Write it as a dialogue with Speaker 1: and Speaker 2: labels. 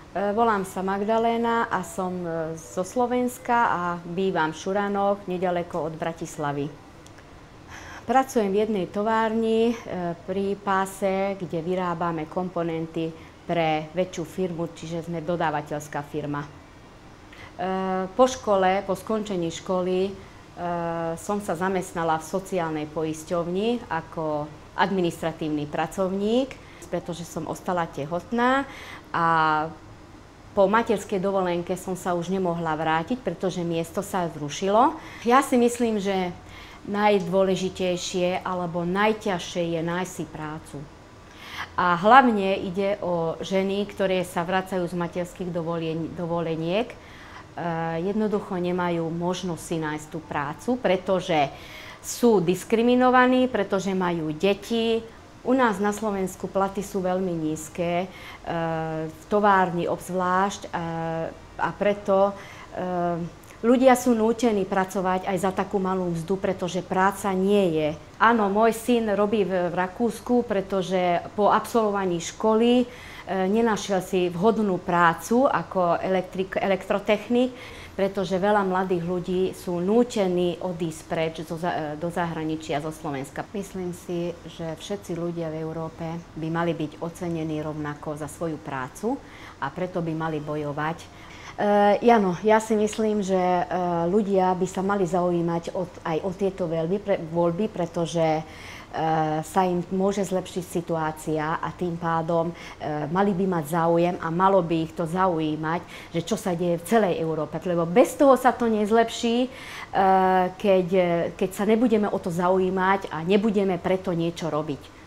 Speaker 1: Volám sa Magdaléna a som zo Slovenska a bývam v Šuranoch, nedaleko od Bratislavy. Pracujem v jednej továrni pri páse, kde vyrábame komponenty pre väčšiu firmu, čiže sme dodávateľská firma. Po škole, po skončení školy, som sa zamestnala v sociálnej poisťovni ako administratívny pracovník, pretože som ostala tehotná a po materskej dovolenke som sa už nemohla vrátiť, pretože miesto sa zrušilo. Ja si myslím, že najdôležitejšie alebo najťažšie je nájsť si prácu. A hlavne ide o ženy, ktoré sa vracajú z materských dovoleniek. Jednoducho nemajú možnosť si nájsť tú prácu, pretože sú diskriminovaní, pretože majú deti. U nás na Slovensku platy sú veľmi nízke, v továrni obzvlášť, a preto ľudia sú nútení pracovať aj za takú malú mzdu, pretože práca nie je. Áno, môj syn robí v Rakúsku, pretože po absolvovaní školy nenašiel si vhodnú prácu ako elektrotechnik, pretože veľa mladých ľudí sú nútení odísť preč do zahraničia, zo Slovenska. Myslím si, že všetci ľudia v Európe by mali byť ocenení rovnako za svoju prácu a preto by mali bojovať. Áno, ja si myslím, že ľudia by sa mali zaujímať aj o tieto voľby, pretože sa im môže zlepšiť situácia a tým pádom mali by mať záujem a malo by ich to zaujímať, že čo sa deje v celej Európe. Lebo bez toho sa to nezlepší, keď sa nebudeme o to zaujímať a nebudeme preto niečo robiť.